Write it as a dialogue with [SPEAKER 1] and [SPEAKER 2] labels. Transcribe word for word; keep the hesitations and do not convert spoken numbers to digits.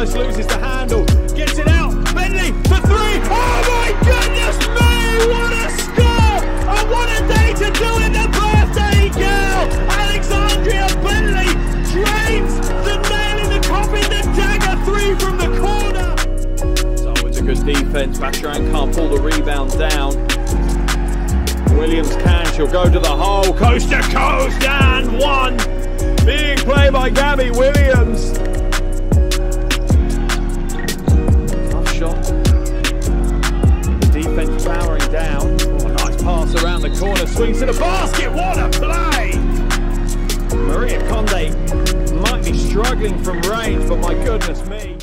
[SPEAKER 1] almost loses the handle. Gets it out. Bentley for three. Oh my goodness me! What a score! And what a day to do it, the birthday girl! Alexandria Bentley drains the nail in the coffin, the dagger three from the corner. So it's a good defense. Bacharan can't pull the rebound down. Williams can. She'll go to the hole. Coast to coast and one. Big play by Gabby Williams. Tough shot. The defense powering down. Oh, a nice pass around the corner. Swings to the basket. What a play! Maria Conde might be struggling from range, but my goodness me.